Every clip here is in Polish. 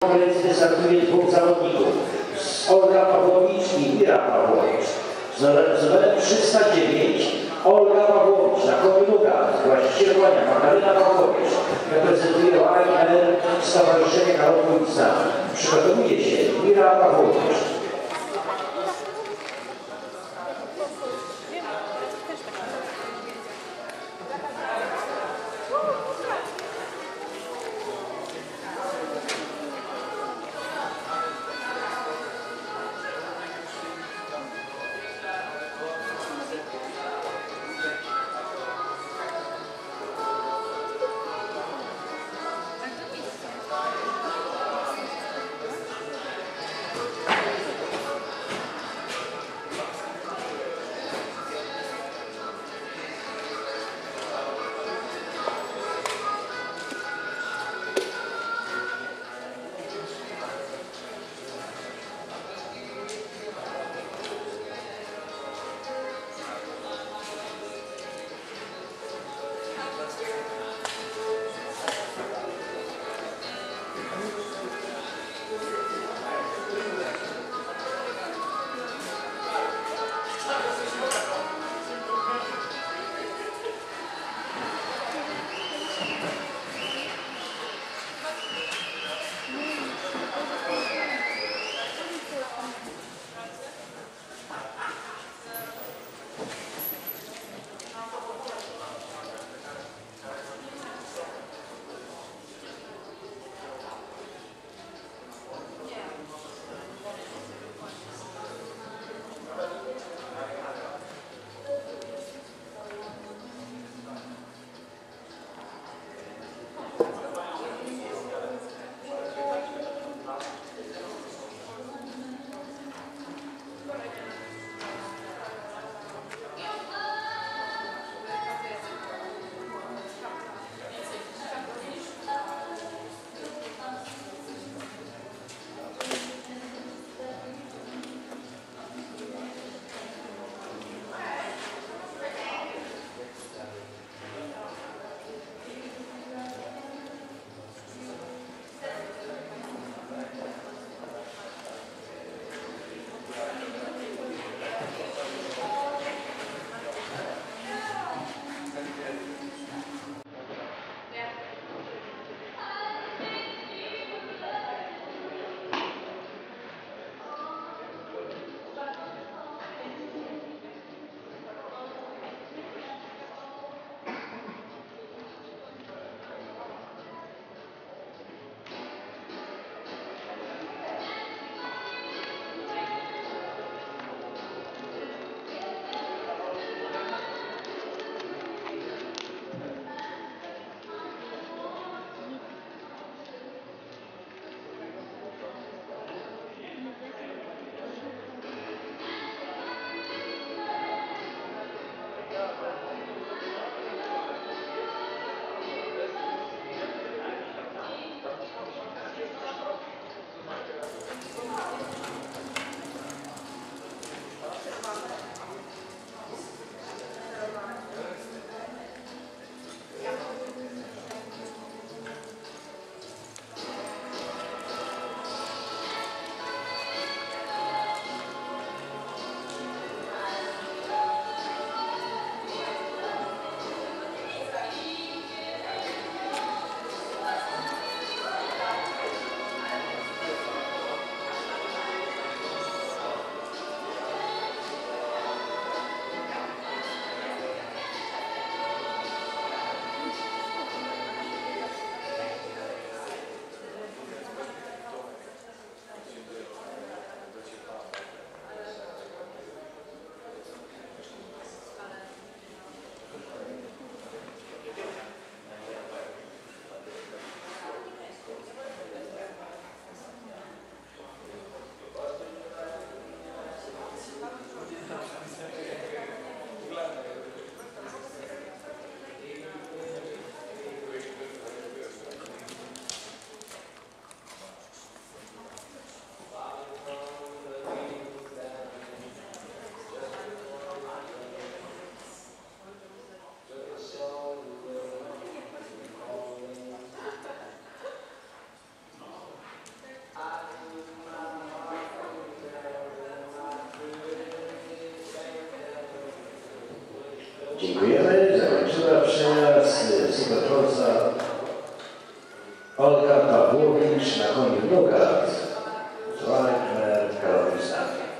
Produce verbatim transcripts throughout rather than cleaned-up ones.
konkurencji startuje dwóch zawodników. Olga Pawłowicz i Mira Pawłowicz. Z numerem trzysta dziewięć Olga Pawłowicz na kombinugach. Właściciel konia Magdalena Pawłowicz reprezentuje O I R Stowarzyszenie Galopu i Snaku. Przygotowuje się Mira Pawłowicz. Dziękujemy. Zakończyła przejazd Superforza Olga Pawłowicz na koniu Nugat. Zweitmer Karolina.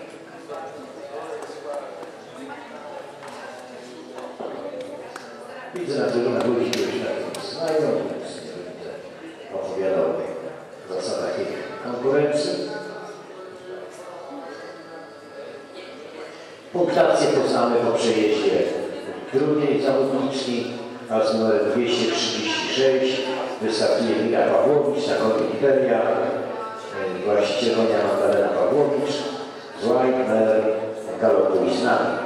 Widzę na tylu na ludzi, którzy na tym znają, więc nie będę opowiadał o zasadach ich konkurencji. Punktację poznamy po przejeździe drugiej zawodniczki, a z numerem dwieście trzydzieści sześć wystartuje Liga Pawłowicz na koniu Liberia, właściciel konia Magdalena Pawłowicz, Zweitmer galopuje z nami.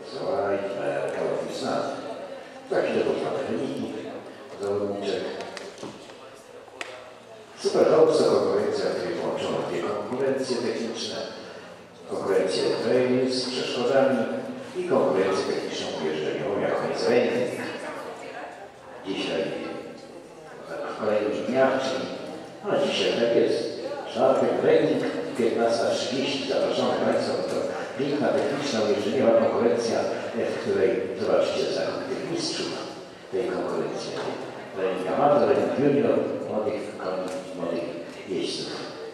White, Kalofisna. Za chwilę poznamy wyniki zawodniczek. Superhouse to konkurencja, w której połączono dwie konkurencje techniczne. Konkurencję trail z przeszkodami i konkurencję techniczną ujeżdżeniową, jaką jest ranking. Dzisiaj, w kolejnych dniach, czyli no dzisiaj tak jest, czwartek ranking, piętnasta trzydzieści. Zapraszamy Państwa, to piękna techniczna ujeżdżeniowa konkurencja, w której zobaczycie zachód tych mistrzów tej konkurencji. Ranking amator, ranking junior, młodych koni, młodych jeźdźców.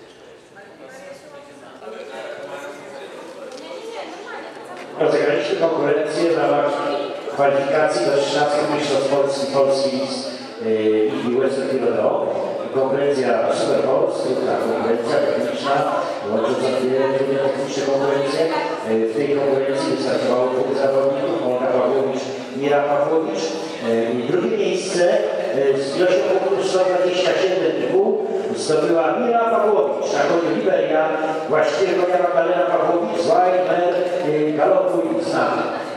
Rozegraliśmy konkurencję w ramach kwalifikacji do trzynastych mistrzostw Polski, Polski i Western Rodeo. Konkurencja Superhouse, ta konkurencja techniczna, łącząca dwie techniczne konkurencje. W tej konkurencji wystartowało dwóch zawodników, Olga Pawłowicz, Mira Pawłowicz. I drugie miejsce z ilością punktów sto dwadzieścia siedem i pół zdobyła Mira Pawłowicz, na koniu Liberia, właściwie konia Magdalena Pawłowicz, White, Galopu i Znamy.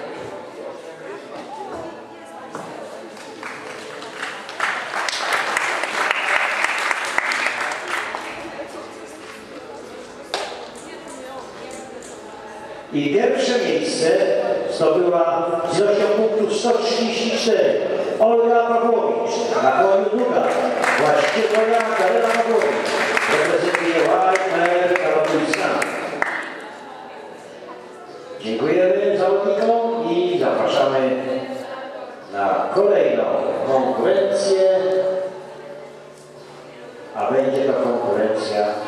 I pierwsze miejsce zdobyła z ilością punktów sto trzydzieści cztery Olga Pawłowicz, na koniu druga, właściwie konia Magdalena Pawłowicz, reprezentuje White, Galopu i Znamy. Dziękujemy zawodnikom i zapraszamy na kolejną konkurencję, a będzie to konkurencja